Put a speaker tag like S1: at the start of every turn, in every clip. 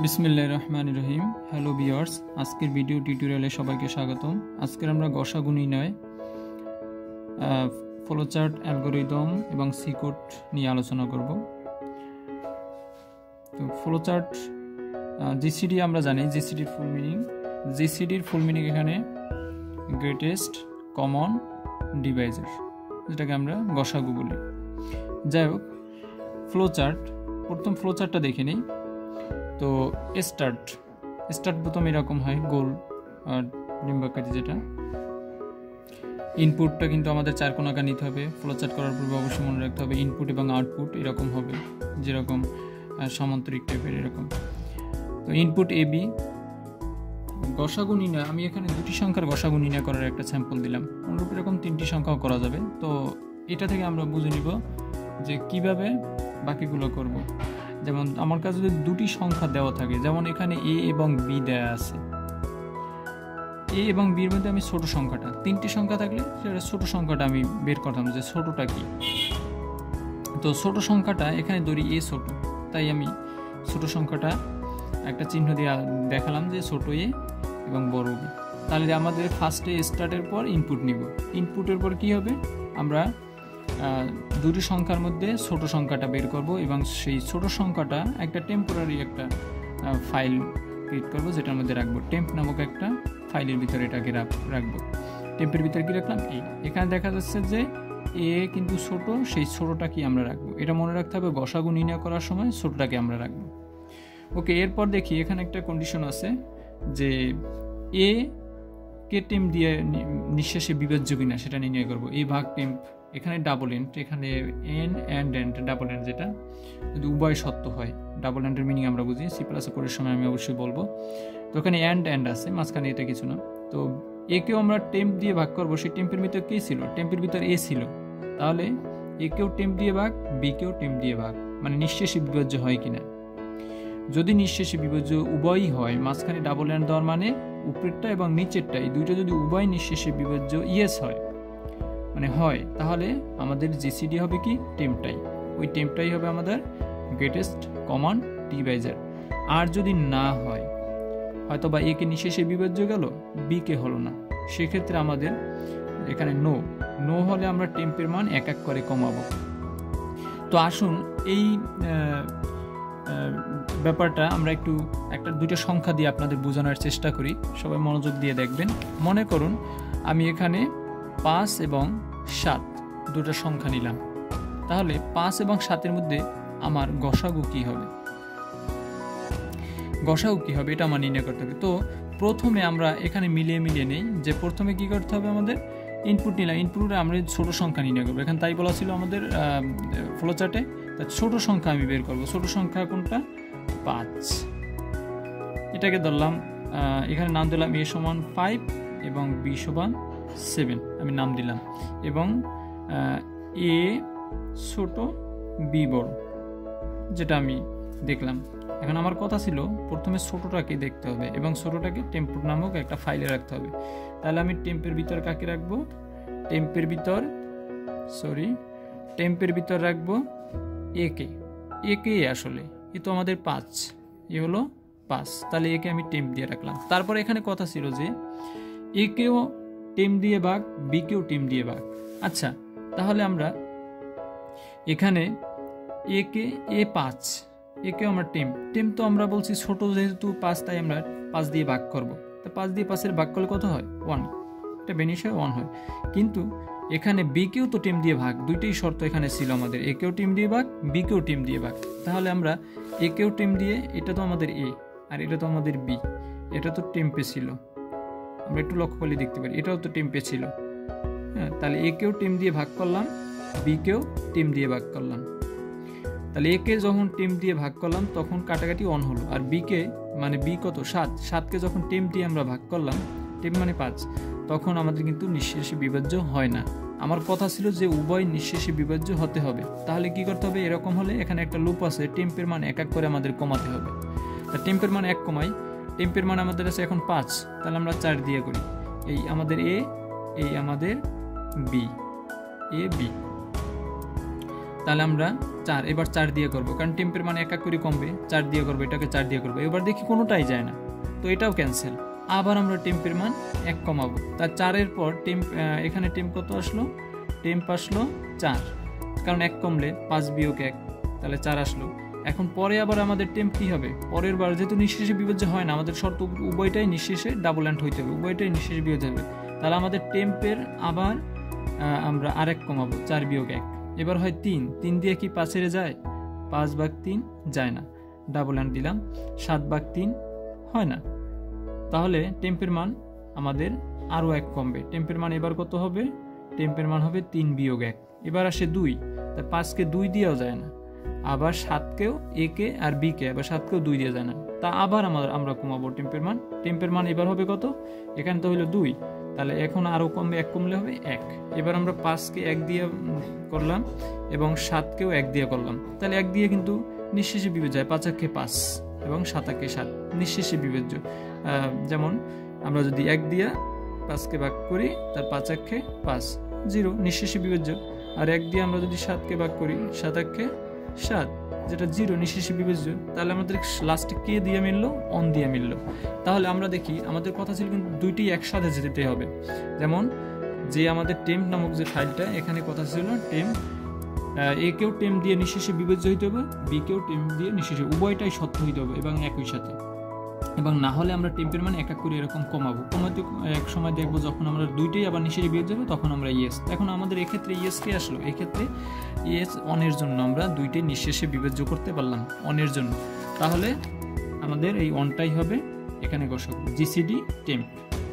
S1: বিসমিল্লাহির রহমানির রহিম। হ্যালো ভিউয়ার্স, আজকের ভিডিও টিউটোরিয়ালে সবাইকে স্বাগতম। আজকের আমরা গসাগু নির্ণয়, ফ্লোচার্ট, অ্যালগরিদম এবং সি কোড নিয়ে আলোচনা করব। তো ফ্লোচার্ট, জিসিডি আমরা জানি জিসিডির ফুল মিনিং এখানে গ্রেটেস্ট কমন ডিভাইজার, যেটাকে আমরা গসাগু বলি। যাই হোক, প্রথম ফ্লোচার্টটা দেখে নিই। তো স্টার্ট বোতাম এরকম হয়, গোল আর ডিম্বাকার, যেটা ইনপুটটা কিন্তু আমাদের চার কোণাকার নিতে হবে। ফ্লোচার্ট করার পূর্বে অবশ্যই মনে রাখতে হবে ইনপুট এবং আউটপুট এরকম হবে, যেরকম সমান্তরিক টাইপের এরকম। তো ইনপুট এ বি। গসাগু নির্ণয়, আমি এখানে দুটি সংখ্যার গসাগু নির্ণয় করার একটা স্যাম্পল দিলাম। অনুরূপ এরকম তিনটি সংখ্যাও করা যাবে। তো এটা থেকে আমরা বুঝে নিব যে কিভাবে বাকিগুলো করব। যেমন আমার কাছে যদি দুটি সংখ্যা দেওয়া থাকে, যেমন এখানে এ এবং বি দেওয়া আছে, এ এবং বির মধ্যে আমি ছোট সংখ্যাটা, তিনটি সংখ্যা থাকলে সেটা ছোট সংখ্যাটা আমি বের করতাম যে ছোটটা কি। তো ছোট সংখ্যাটা এখানে ধরি এ ছোট, তাই আমি ছোট সংখ্যাটা একটা চিহ্ন দিয়ে দেখালাম যে ছোট এ এবং বড় বি। তাহলে আমাদের ফার্স্টে স্টার্টের পর ইনপুট নিব। ইনপুটের পর কি হবে, আমরা দুটি সংখ্যার মধ্যে ছোট সংখ্যাটা বের করব এবং সেই ছোট সংখ্যাটা একটা টেম্পোরারি একটা ফাইল ক্রিয়েট করব, যেটার মধ্যে রাখবো টেম্প নামক একটা ফাইলের ভিতরে এটাকে রাখবো। টেম্পের ভিতরে কি রাখলাম, এখানে দেখা যাচ্ছে যে এ কিন্তু ছোট, সেই ছোটটা কি আমরা রাখবো। এটা মনে রাখতে হবে, গসাগু নির্ণয় করার সময় ছোটটাকে আমরা রাখবো। ওকে, এরপর দেখি এখানে একটা কন্ডিশন আছে যে এ কে টেম্প দিয়ে নিঃশেষে বিভাজ্য কিনা সেটা নির্ণয় করবো। এই ভাগ টেম্প, এখানে ডাবল এন্ড, এখানে এন্ড ডাবল এন্ড, যেটা যদি উভয় সত্য হয়। ডাবল এন্ডের মিনিং আমরা বুঝি, সি প্লাস কোডের সময় আমি অবশ্যই বলবো। তো ওখানে এন্ড আছে, মাঝখানে এটা কিছু না। তো একেও আমরা টেম্প দিয়ে ভাগ করবো, সেই টেম্পের ভিতরে কে ছিল, টেম্পের ভিতরে এ ছিল। তাহলে একেও টেম্প দিয়ে ভাগ, বিকেও টেম্প দিয়ে ভাগ, মানে নিঃশেষে বিভাজ্য হয় কিনা। যদি নিঃশেষে বিভাজ্য উভয়ই হয়, মাঝখানে ডাবল এন্ড দেওয়ার মানে উপরেরটা এবং নিচেরটা, এই দুইটা যদি উভয় নিঃশেষে বিভাজ্য ইয়েস হয়, মানে হয়, তাহলে আমাদের জিসিডি হবে কি টেম্পটাই, ওই টেম্পটাই হবে আমাদের গ্রেটেস্ট কমন ডিভাইজার। আর যদি না হয়, হয়তো বা এ কে নিঃশেষে বিভাজ্য গেল, বি কে হলো না, সেক্ষেত্রে আমাদের এখানে নো হলে আমরা টেম্পের মান এক এক করে কমাবো। তো আসুন এই ব্যাপারটা আমরা একটা দুটো সংখ্যা দিয়ে আপনাদের বোঝানোর চেষ্টা করি। সবাই মনোযোগ দিয়ে দেখবেন। মনে করুন আমি এখানে 5 এবং 7 দুটো সংখ্যা নিলাম, তাহলে 5 এবং 7-এর মধ্যে আমার গসাগু কি হবে, এটা আমার নির্ণয় করতে হবে। তো প্রথমে আমরা এখানে মিলিয়ে নেই যে প্রথমে কি করতে হবে, আমাদের ইনপুট নিলাম। ইনপুটে আমরা ছোট সংখ্যা নির্ণয় করবো। এখানে তাই বলা ছিল আমাদের ফ্লোচার্টে, তা ছোট সংখ্যা আমি বের করবো। ছোট সংখ্যা কোনটা, 5। এটাকে ধরলাম, এখানে নাম দিলাম a সমান 5 এবং b সমান 7, আমি নাম দিলাম। এবং a ছোট, b বড়, যেটা আমি দেখলাম। এখন আমার কথা ছিল প্রথমে ছোটটাকে দেখতে হবে এবং ছোটটাকে টেম্প নামক একটা ফাইলে রাখতে হবে। তাহলে আমি টেম্পের ভিতর কাকে রাখবো, টেম্পের ভিতর রাখবো একে আসলে এ তো আমাদের 5, এ হলো 5, তাহলে একে আমি টেম্প দিয়ে রাখলাম। তারপরে এখানে কথা ছিল যে একেও টেম্প দিয়ে ভাগ, বিকেও টেম্প দিয়ে ভাগ। আচ্ছা, তাহলে আমরা এখানে এ5, একেও আমরা টেম্প তো আমরা বলছি ছোট যেহেতু 5, তাই আমরা 5 দিয়ে ভাগ করবো। তো 5 দিয়ে 5-এর ভাগ করলে কত হয়, 1, এটা বেনিশিয়াল 1 হয়। কিন্তু এখানে বিকেও তো টেম্প দিয়ে ভাগ, দুইটাই শর্ত এখানে ছিল আমাদের, একেও টেম্প দিয়ে ভাগ, বিকেও টেম্প দিয়ে ভাগ। তাহলে আমরা একেও টেম্প দিয়ে, এটা তো আমাদের এ আর এটা তো আমাদের বি, এটা তো টেম্পে ছিল, আমরা একটু লক্ষ্য করলে দেখতে পারি এটাও তো টেম্পে ছিল। হ্যাঁ, তাহলে একেও টেম্প দিয়ে ভাগ করলাম, বিকেও টেম্প দিয়ে ভাগ করলাম। তাহলে একে যখন টেম্প দিয়ে ভাগ করলাম তখন কাটাকাটি 1 হলো। আর বিকে মানে বি কত, 7কে যখন টেম্প দিয়ে আমরা ভাগ করলাম, টেম্প মানে 5, তখন আমাদের কিন্তু নিঃশেষে বিভাজ্য হয় না। আমার কথা ছিল যে উভয় নিঃশেষে বিভাজ্য হতে হবে। তাহলে কি করতে হবে, এরকম হলে এখানে একটা লুপ আছে, টেম্পের মান এক এক করে আমাদের কমাতে হবে। তা টেম্পের মান 1 কমাই, টেম্পের মান আমাদের আছে এখন 5, তাহলে আমরা 4 দিয়ে করি। এই আমাদের এ, এই আমাদের বি, এ বি। তাহলে আমরা 4 এবার 4 দিয়ে করব, কারণ টেম্পের মান এক এক করে কমবে, 4 দিয়ে করবো, এটাকে 4 দিয়ে করবো। এবার দেখি কোনোটাই যায় না, তো এটাও ক্যান্সেল। আবার আমরা টেম্পের মান 1 কমাবো, তার 4-এর পর টেম্প, এখানে টেম্প কত আসলো, টেম্প আসলো 4, কারণ 1 কমলে 5 বিয়োগ 1, তাহলে 4 আসলো। এখন পরে আবার আমাদের টেম্প কী হবে, পরের বার যেহেতু নিঃশেষে বিভাজ্য হয় না, আমাদের শর্ত উভয়টাই নিঃশেষে ডাবল অ্যান্ড হইতে হবে, উভয়টাই নিঃশেষে বিভাজ্য হবে। তাহলে আমাদের টেম্পের আবার আমরা আরেক কমাবো, 4 বিয়োগ 1, এবার হয় 3 দিয়ে কি 5-এর যায়, 5/3 যায় না, ডাবল অ্যান্ড দিলাম, 7/3 হয় না। তাহলে টেম্পের মান আমাদের আরও 1 কমবে, টেম্পের মান এবার কত হবে, টেম্পের মান হবে 3 বিয়োগ 1, এবার আসে 2, তা 5-কে 2 দিয়েও যায় না, আবার 7-কেও, a-কে আর b-কে আবার 7-কেও 2 দিয়ে যায় না, তা আবার আমরা কমাবো টেম্পের মান এবার হবে কত, এখানে তো হইলো 2, তাহলে এখন আরও কমবে, 1 কমলে হবে 1। এবার আমরা 5-কে 1 দিয়ে করলাম এবং 7-কেও 1 দিয়ে করলাম, তাহলে 1 দিয়ে কিন্তু নিঃশেষে বিভাজ্য হয়, 5-একে 5 এবং 7-একে 7 নিঃশেষে বিভাজ্য। যেমন আমরা যদি 1 দিয়ে 5-কে ভাগ করি, তার 5-একে 5, 0 নিঃশেষে বিভাজ্য। আর 1 দিয়ে আমরা যদি 7-কে ভাগ করি, 7-একে 7, যেটা 0 নিঃশেষে বিভাজ্য। তাহলে আমাদের লাস্টে কে দিয়ে মিললো, অন দিয়ে মিললো। তাহলে আমরা দেখি আমাদের কথা ছিল কিন্তু দুইটি একসাথে যেতে হবে। যেমন যে আমাদের টেম্প নামক যে ফাইলটা, এখানে কথা ছিল টেম্প, এ-কেও টেম্প দিয়ে নিঃশেষে বিভাজ্য হইতে হবে, বি-কেও টেম্প দিয়ে নিঃশেষে, উভয়টাই সত্য হইতে হবে এবং একই সাথে। এবং না হলে আমরা টেম্পের মান এক এক করে এরকম কমাবো, কমাতে এক সময় দেখবো যখন আমরা দুইটাই আবার নিঃশেষে বিয়োগ যাবে, তখন আমরা ইয়েস। এখন আমাদের এক্ষেত্রে ইয়েস কে আসলো, এক্ষেত্রে ইয়েস অনের জন্য আমরা দুইটাই নিঃশেষে বিভাজ্য করতে পারলাম, অনের জন্য। তাহলে আমাদের এই অনটাই হবে এখানে গসাগু, জিসিডি টেম্প,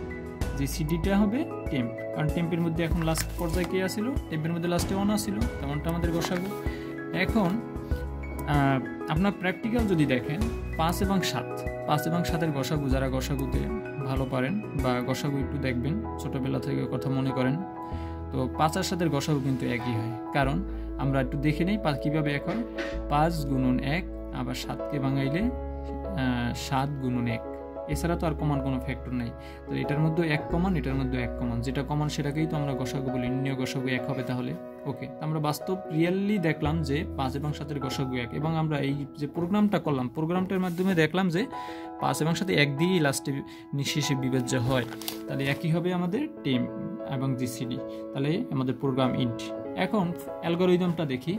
S1: জিসিডিটা হবে টেম্প, কারণ টেম্পের মধ্যে এখন লাস্ট পর্যায়ে কে আসছিল, টেম্পের মধ্যে লাস্টে অন আসছিল, তেমনটা আমাদের গসাগু। এখন আপনার প্র্যাকটিক্যাল যদি দেখেন 5 এবং 7-এর গসাগু, যারা গসাগুতে ভালো পারেন বা গসাগু একটু দেখবেন, ছোটোবেলা থেকে কথা মনে করেন, তো 5 আর 7-এর গসাগু কিন্তু একই হয়। কারণ আমরা একটু দেখে নেই কীভাবে এক হয়, 5 গুণন 1, আবার 7-কে ভাঙাইলে 7 গুণন 1, এছাড়া তো আর কমান কোনো ফ্যাক্টর নাই। তো এটার মধ্যে 1 কমান, এটার মধ্যে 1 কমান, যেটা কমান সেটাকেই তো আমরা গসাগু বলি, নির্ণয় গসাগু 1 হবে। তাহলে ওকে, আমরা বাস্তব রিয়েলি দেখলাম যে 5 এবং 7-এর গসাগু 1, এবং আমরা এই যে প্রোগ্রামটা করলাম, প্রোগ্রামটার মাধ্যমে দেখলাম যে 5 এবং 7 1 দিয়েই লাস্টে নিঃশেষে বিভাজ্য হয়। তাহলে একই হবে আমাদের টেম্প এবং জিসিডি, তাহলে আমাদের প্রোগ্রাম ইন্ট। এখন অ্যালগরিদমটা দেখি,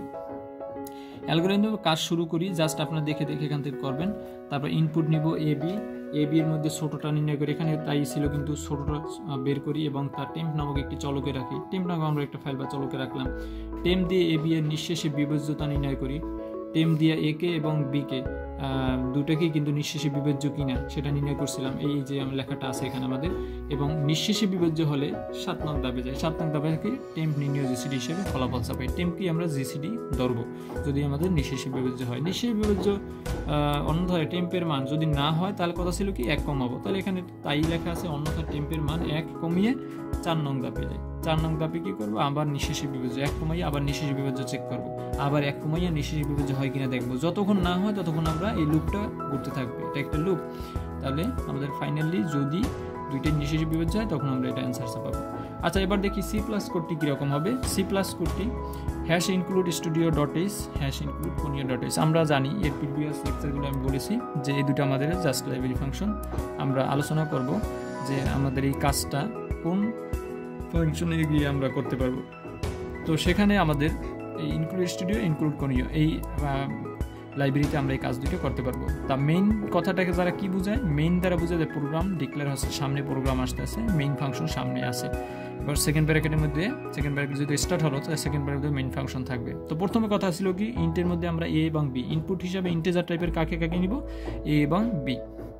S1: অ্যালগরিদম কাজ শুরু করি, জাস্ট আপনারা দেখে এখান থেকে করবেন। তারপর ইনপুট নিব এ বি এর মধ্যে ছোটটা নির্ণয় করি, এখানে তাই ছিল কিন্তু ছোটটা বের করি এবং তার টেম্প নামক একটি চলকে রাখি, টেম্প নামক আমরা একটা ফাইল বা চলকে রাখলাম। টেম্প দিয়ে এ বি এর নিঃশেষে বিভাজ্যতা নির্ণয় করি, টেম্প দিয়ে এ কে এবং বি কে দুটাকেই কিন্তু নিঃশেষে বিভাজ্য কিনা সেটা নির্ণয় করছিলাম, এই যে লেখাটা আছে এখানে আমাদের। এবং নিঃশেষে বিভাজ্য হলে 7 নং ধাপে যায়, 7 নং ধাপে থেকে টেম্প নির্ণয় জিসিডি হিসেবে ফলাফল ছাপাই, টেম্পকে আমরা জিসিডি ধরবো যদি আমাদের নিঃশেষে বিভাজ্য হয়। নিঃশেষে বিভাজ্য অন্যথায় টেম্পের মান যদি না হয়, তাহলে কথা ছিল কি 1 কমাবো, তাহলে এখানে তাই লেখা আছে, অন্যথায় টেম্পের মান 1 কমিয়ে 4 নং ধাপে যায়। 4 নং ধাপে কি করবো, আবার নিঃশেষে বিভাজ্য 1 কমাইয়া আবার নিঃশেষে বিভাজ্য চেক করবো, আবার 1 কমাইয়া নিঃশেষে বিভাজ্য হয় কিনা দেখবো। যতক্ষণ না হয় ততক্ষণ আমরা এই লুপটা ঘুরতে থাকবে, এটা একটা লুপ। তাহলে আমাদের ফাইনালি যদি দুইটাই নিঃশেষে বিভাজ্য হয়, তখন আমরা এটা অ্যান্সার পাবো। আচ্ছা, এবার দেখি সি প্লাস কোডটি কীরকম হবে। সি প্লাস কোডটি #include studio.h #include conio.h। আমরা জানি এর প্রিভিয়াস লেকচারগুলো আমি বলেছি যে এই দুটো আমাদের জাস্ট লাইব্রেরি ফাংশন। আমরা আলোচনা করব যে আমাদের এই কাজটা কোন ফাংশনে গিয়ে আমরা করতে পারবো। তো সেখানে আমাদের এই ইনক্লুড স্টুডিও, ইনক্লুড conio এই লাইব্রেরিতে আমরা এই কাজ দুটো করতে পারবো। তা মেইন কথাটাকে যারা কি বোঝায়, মেইন দ্বারা বোঝায় যে প্রোগ্রাম ডিক্লেয়ার হচ্ছে, সামনে প্রোগ্রাম আসতে আছে, মেইন ফাংশন সামনে আছে। এবার সেকেন্ড ব্র্যাকেটের মধ্যে, সেকেন্ড ব্র্যাকেট যদি স্টার্ট হলো, তাহলে সেকেন্ড ব্র্যাকেটের মেইন ফাংশন থাকবে। তো প্রথমে কথা ছিল কি, ইন্টের মধ্যে আমরা এ এবং বি ইনপুট হিসাবে ইন্টিজার টাইপের কাকে নিব, এ এবং বি।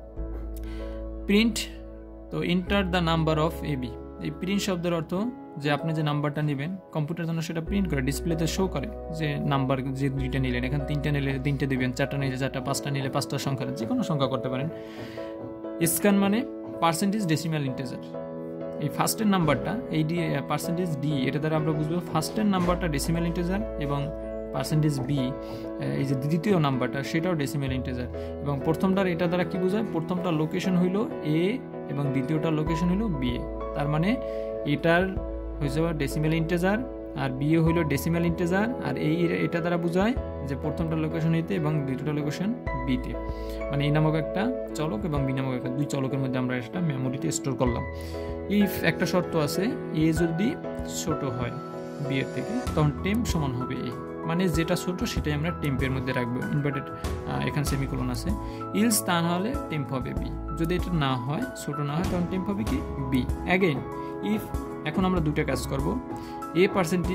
S1: প্রিন্ট, তো enter the number of A B. এই প্রিন্ট শব্দের অর্থ যে আপনি যে নাম্বারটা নেবেন কম্পিউটার জন্য সেটা প্রিন্ট করে ডিসপ্লেতে শো করে যে নাম্বার যে দুইটা নিলেন, এখানে 3টা নিলে 3টে দেবেন, 4টা নিলে 4টা, 5টা নিলে 5টা সংখ্যা, যে কোনো সংখ্যা করতে পারেন। স্ক্যান মানে পার্সেন্টেজ ডেসিমাল ইন্টিজার। এই ফার্স্টের নাম্বারটা, এই পার্সেন্টেজ ডি, এটা দ্বারা আমরা বুঝবো ফার্স্টের নাম্বারটা ডেসিমাল ইন্টিজার এবং পার্সেন্টেজ বি এই যে দ্বিতীয় নাম্বারটা সেটাও ডেসিমাল ইন্টিজার। এবং প্রথমটার এটা দ্বারা কি বোঝায়, প্রথমটার লোকেশন হইল এ এবং দ্বিতীয়টার লোকেশন হইল বি। তার মানে এটার হয়ে যাওয়া ডেসিমাল ইন্টিজার আর বিএ হইল ডেসিমাল ইন্টিজার, আর এটা দ্বারা বোঝায় যে প্রথমটা লোকেশন এতে এবং দ্বিতীয়টা লোকেশন বিতে, মানে এ নামক একটা চলক এবং বি নামক একটা দুই চলকের মধ্যে আমরা এটা মেমোরিতে স্টোর করলাম। ইফ একটা শর্ত আছে, এ যদি ছোট হয় বি এর থেকে তখন টেম্প সমান হবে এ, মানে যেটা ছোট সেটাই আমরা টেম্পের মধ্যে রাখবো, ইনভার্টেড এখানে সেমিকোলন আছে। ইলস তা না হলে টেম্প হবে বি, যদি এটা না হয় ছোট না হয় তখন টেম্প হবে কি বি। অ্যাগেন ইফ, এখন আমরা দুটো কাজ করব, এ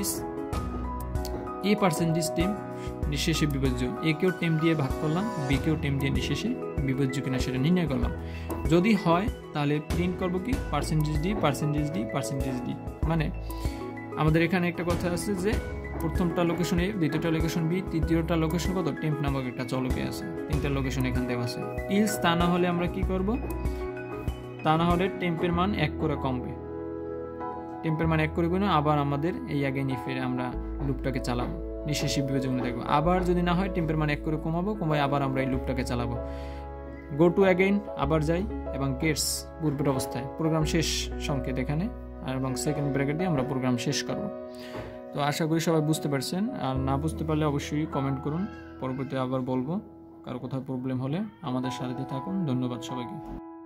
S1: পার্সেন্টেজ টেম্প নিঃশেষে বিভাজ্য, এ কেও টেম্প দিয়ে ভাগ করলাম, বি কেও টেম্প দিয়ে নিঃশেষে বিভাজ্য কিনা সেটা নির্ণয় করলাম। যদি হয় তাহলে প্রিন্ট করবো কি percentage D percentage D percentage D. মানে আমাদের এখানে একটা কথা আছে যে প্রথমটা লোকেশন এ, দ্বিতীয়টা লোকেশন বি, তৃতীয়টা লোকেশন কত টেম্প নামক একটা চলকে আছে, তিনটা লোকেশন এখানে দেওয়া আছে। ইলস তা না হলে আমরা কি করব, তা না হলে টেম্পের মান 1 করে কমবে, টেম্পের মান 1 করে গুণ আবার আমাদের এই অ্যাগেইন ইফের আমরা লুপটাকে চালাবো, নিঃশেষে বিভাজন দেখবো। আবার যদি না হয় টেম্পের মান 1 করে কমাই আবার আমরা এই লুপটাকে চালাবো। গো টু অ্যাগেইন আবার যাই এবং গেটস পূর্বের অবস্থায়, প্রোগ্রাম শেষ সংকেত এখানে, আর এবং সেকেন্ড ব্র্যাকেট দিয়ে আমরা প্রোগ্রাম শেষ করব। তো আশা করি সবাই বুঝতে পারছেন, আর না বুঝতে পারলে অবশ্যই কমেন্ট করুন, পরবর্তীতে আবার বলবো। কারো কোথাও প্রবলেম হলে আমাদের সাথে থাকুন। ধন্যবাদ সবাইকে।